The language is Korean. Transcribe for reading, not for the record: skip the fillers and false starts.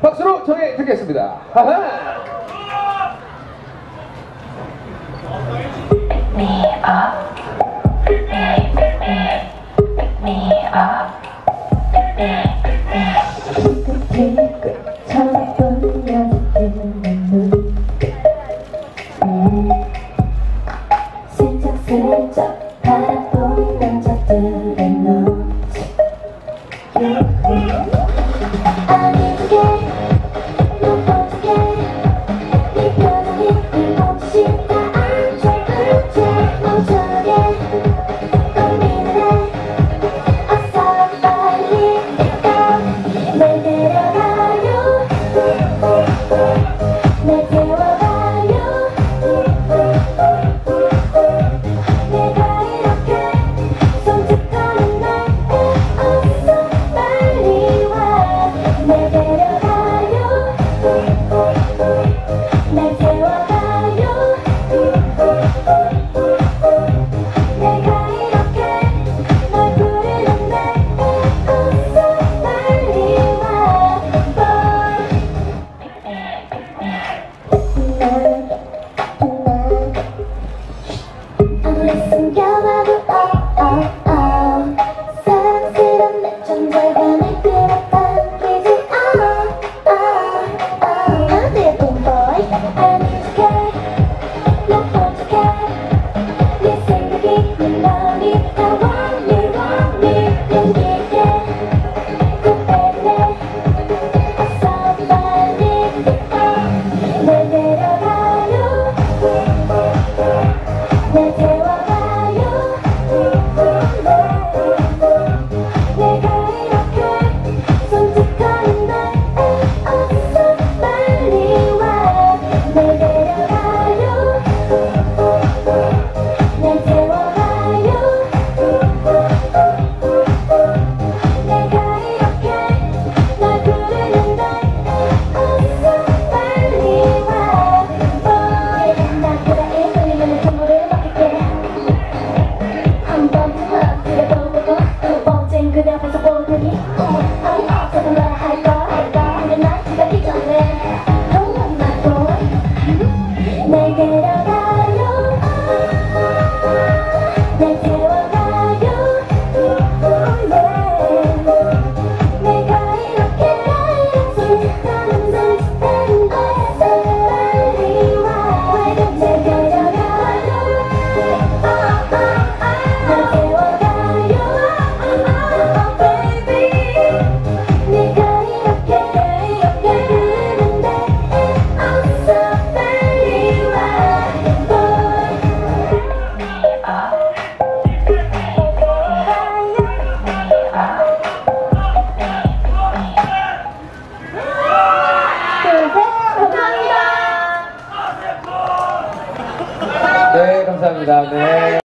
박수로 청해 듣겠습니다. 하하. Me up, me up, 처음 본 여자들은 슬쩍슬쩍 바라본 남자들의 눈치 아니게 못 보게 네 표정이 멈추다 안절부절 멈추게 고민을 해 어서 빨리 날 데려가요 날 태워가요 내가 이렇게 손짓하는 날 어서 빨리 와 날 데려가요 날 태워가요 내가 이렇게 널 부르는 날 어서 빨리 와 아무리 숨겨봐도 사랑스런 내 존재가 날 끌어당기지 내 봄보이 아닌 척해 못 본 척해 네 생각이 네 마음이 다 want me 용기 있게 꼭 빼내 어서 빨리 날 데려가요 날 태워가요 내가 이렇게 손짓하는 날 어서 빨리 와 날 데려가요 날 태워가요 내가 이렇게 널 부르는 날 어서 빨리 와 Boy 나 그래 흘리는 눈물을 막을게 한 번쯤 그려보고 두 번째는 그대 앞에서 보더니 아니 어쩌다 말할까 근데 난 지나기 전에 Don't want my boy 날 데려가요 날 태워가요 내가 이렇게 손짓하는 날 어서 빨리 와 날 데려가요 날 태워가요 baby 내가 이렇게 부르는데 어서 빨리 와 네, 감사합니다. 네.